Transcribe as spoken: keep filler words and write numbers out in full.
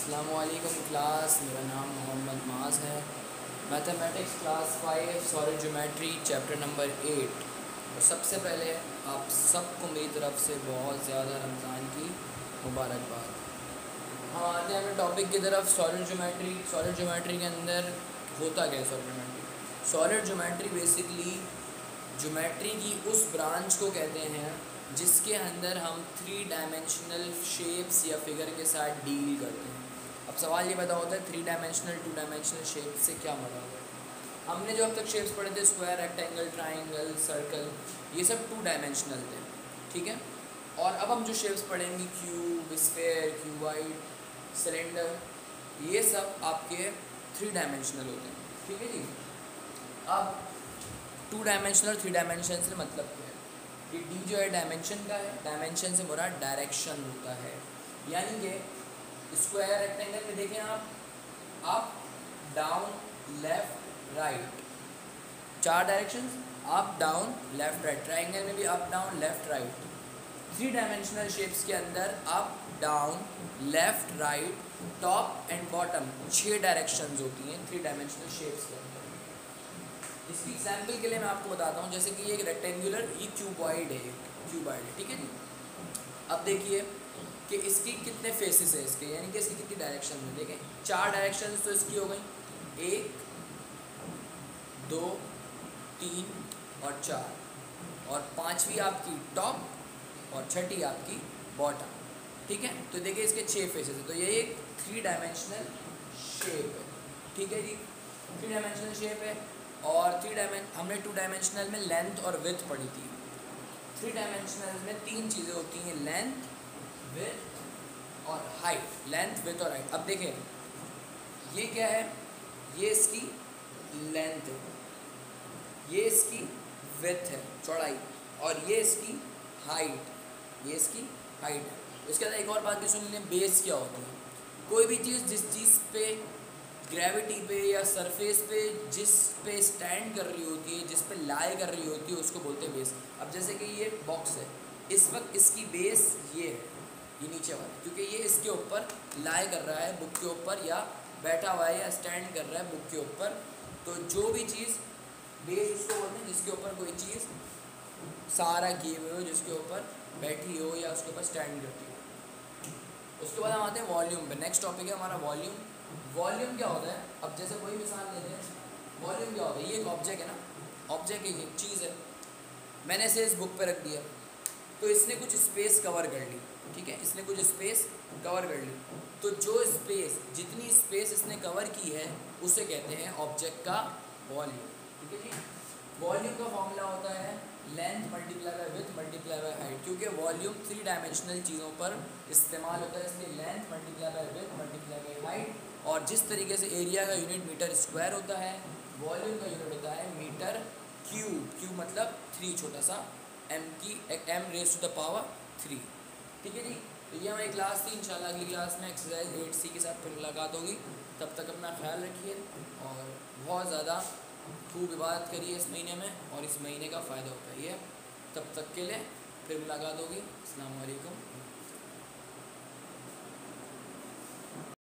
अस्सलामुअलैकुम क्लास, मेरा नाम मोहम्मद माज है। Mathematics class five solid geometry chapter number eight. और सबसे पहले आप सबको मेरी तरफ से बहुत ज़्यादा रमज़ान की मुबारकबाद। हम आते हैं अपने टॉपिक की तरफ। सॉलिड ज्योमेट्री सॉलिड ज्योमेट्री के अंदर होता क्या है? Solid geometry solid geometry basically geometry की उस ब्रांच को कहते हैं जिसके अंदर हम थ्री डायमेंशनल शेप्स या फिगर के साथ डील करते हैं। अब सवाल ये पता होता है three dimensional two dimensional shape से क्या मतलब है। हमने जो अब तक शेप्स पढ़े थे, स्क्वायर, रेक्टेंगल, ट्राइंगल, सर्कल, ये सब टू डायमेंशनल थे, ठीक है। और अब हम जो शेप्स पढ़ेंगे, क्यूब, स्फेयर, क्यूबॉइड, सिलेंडर, ये सब आपके थ्री डायमेंशनल होते हैं, ठीक है जी। अब टू डायमेंशनल थ्री डायमेंशन से मतलब क्या है कि डी जो है डायमेंशन का है, डायमेंशन से मुराद डायरेक्शन होता है। यानी कि स्क्वायर रेक्टेंगल में देखें आप, अप डाउन लेफ्ट राइट, चार directions, up down left right. Triangle में भी up down left right. Three dimensional shapes के अंदर up down left right top and bottom छः डायरेक्शंस होती हैं थ्री डायमेंशनल शेप्स के अंदर। इसकी एग्जाम्पल के लिए मैं आपको बताता हूँ, जैसे कि ये एक रेक्टेंगुलर, ये क्यूबॉइड है, क्यूबॉइड है, ठीक है जी। अब देखिए कि इसकी कितने फेसेस है इसके, यानी कि इसकी कितनी डायरेक्शन है। देखें चार डायरेक्शन तो इसकी हो गई, एक, दो, तीन और चार, और पांचवी आपकी टॉप और छठी आपकी बॉटम, ठीक है। तो देखिए इसके छः फेसेस है, तो ये एक थ्री डायमेंशनल शेप है, ठीक है जी। थ्री डायमेंशनल शेप है। और थ्री डायमें हमने टू डायमेंशनल में लेंथ और विड्थ पढ़ी थी। थ्री डायमेंशनल में तीन चीज़ें होती हैं, लेंथ, विड्थ और हाइट। लेंथ, विड्थ और हाइट। अब देखें ये क्या है, ये इसकी लेंथ है, ये इसकी विड्थ है, चौड़ाई, और ये इसकी हाइट, ये इसकी हाइट है। इसके अंदर एक और बात भी सुन लें, बेस क्या होती है। कोई भी चीज़ जिस चीज़ पे ग्रेविटी पे या सरफेस पे जिस पे स्टैंड कर रही होती है, जिस पे लाई कर रही होती है, उसको बोलते हैं बेस। अब जैसे कि ये बॉक्स है, इस वक्त इसकी बेस ये है, ये नीचे वाला, क्योंकि ये इसके ऊपर लाई कर रहा है, बुक के ऊपर, या बैठा हुआ है या स्टैंड कर रहा है बुक के ऊपर। तो जो भी चीज़ बेस उसको बोलते हैं जिसके ऊपर कोई चीज़ सहारा किए हुए हो, जिसके ऊपर बैठी हो या उसके ऊपर स्टैंड करती हो। उसके बाद हम आते हैं वॉल्यूम पे। नेक्स्ट टॉपिक है हमारा वॉल्यूम। वॉल्यूम क्या होता है? अब जैसे कोई मिसाल लेते हैं, वॉल्यूम क्या होता है, ये एक ऑब्जेक्ट है ना, ऑब्जेक्ट एक चीज़ है, मैंने इसे इस बुक पे रख दिया, तो इसने कुछ स्पेस कवर कर ली, ठीक है, इसने कुछ स्पेस कवर कर ली। तो जो स्पेस, जितनी स्पेस इसने कवर की है, उसे कहते हैं ऑब्जेक्ट का वॉल्यूम, ठीक है जी। वॉल्यूम का फॉर्मूला होता है length multiply by width multiply by height, क्योंकि वॉल्यूम थ्री डायमेंशनल चीज़ों पर इस्तेमाल होता है, इसलिए length multiply by width multiply by height. और जिस तरीके से एरिया का यूनिट मीटर स्क्वायर होता है, वॉल्यूम का यूनिट होता है मीटर क्यूब। क्यूब मतलब थ्री, छोटा सा एम की m raise to the power three, ठीक है जी। तो ये हमारी क्लास थी। इंशाल्लाह अगली क्लास में एक्सरसाइज एट सी के साथ फिर मुलाकात होगी। तब तक अपना ख्याल रखिए और बहुत ज़्यादा खूब इबादत करिए इस महीने में, और इस महीने का फ़ायदा उठाइए। तब तक के लिए फिर मुलाकात होगी। अस्सलाम वालेकुम।